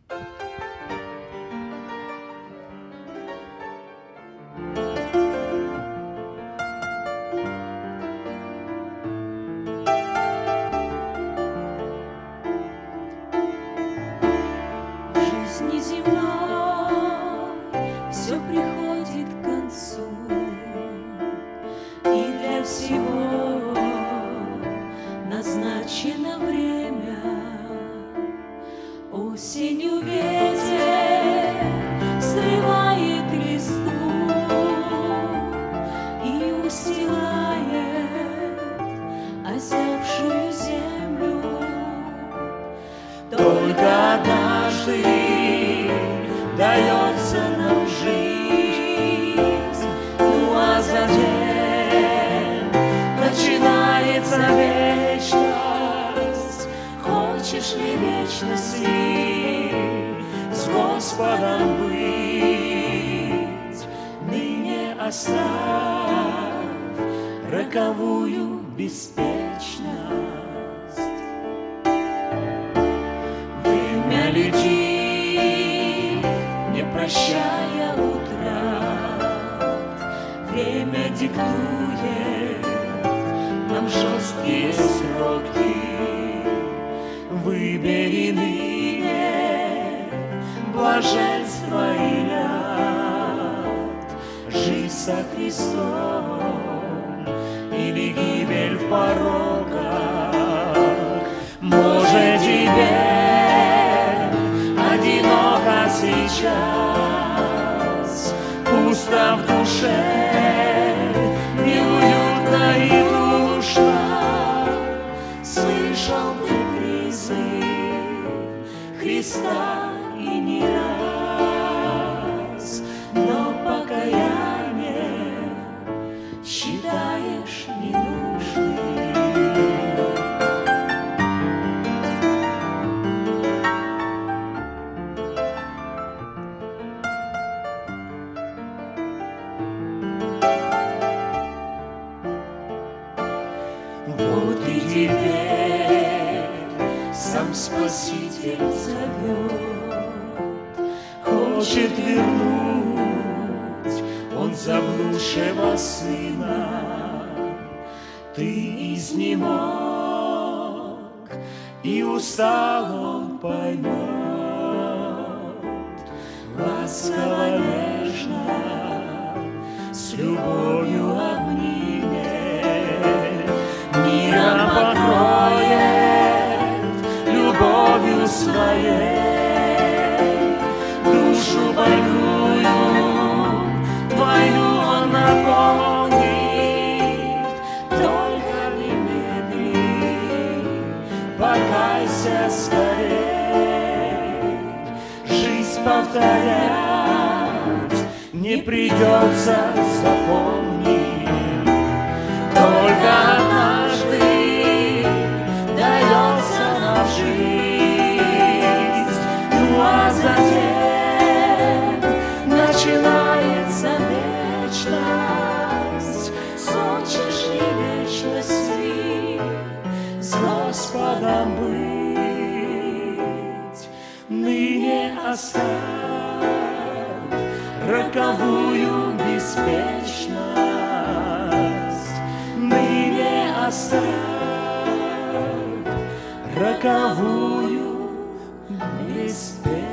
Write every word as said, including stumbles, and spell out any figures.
жизни земной все приходит к концу, и для всего назначено время. Осенью ветер срывает листву и устилает озябшую землю. Только однажды дается нам жизнь, ну а затем начинается вечность. Хочешь ли вечности с Господом быть? Ныне оставь роковую беспечность. Время летит, не прощая утрат. Время диктует нам жесткие сроки. Выбери ныне блаженство и ряд, жизнь со Христом или гибель в пороках. Может, тебе одиноко сейчас, пусто в душе, неуютно и душно. Слышал ты призыв Христа и не раз, но покаяние считаешь ненужным. Вот и теперь сам Спаситель зовет, хочет вернуть Он заблудшего сына. Ты изнемог и устал, Он поймет, ласково, нежно, с любовью обнимет, миром покроет любовью своей. Душу больную твою Он наполнит. Только не медли, покайся скорей. Жизнь повторять не придется, запомни. Только однажды дается нам жизнь, ну а затем начинается вечность. Хочешь ли вечности с Господом быть? Ныне оставь роковую беспечность. Ныне оставь роковую беспечность.